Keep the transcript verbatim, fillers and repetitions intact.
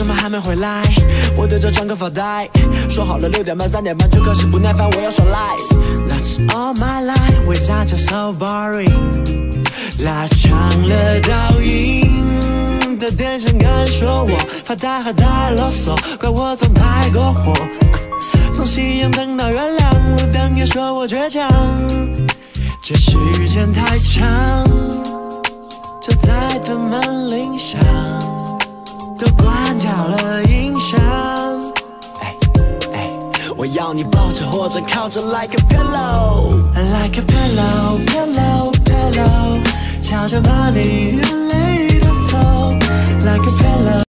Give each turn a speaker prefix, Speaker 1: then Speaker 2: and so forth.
Speaker 1: 什么还没回来？我对着窗口发呆，说好了六点半三点半就可是不耐烦，我要耍赖。That's all my life， 回家就 so boring， 拉长了倒影的电线杆，说我发呆还太啰嗦，怪我总太过火。从夕阳等到月亮，路灯也说我倔强，这时间太长，就在等门铃响，都关掉了音响。哎哎，我要你抱着或者靠着 ，like a pillow，like a pillow，pillow pillow， 悄悄把你眼泪偷走 ，like a pillow。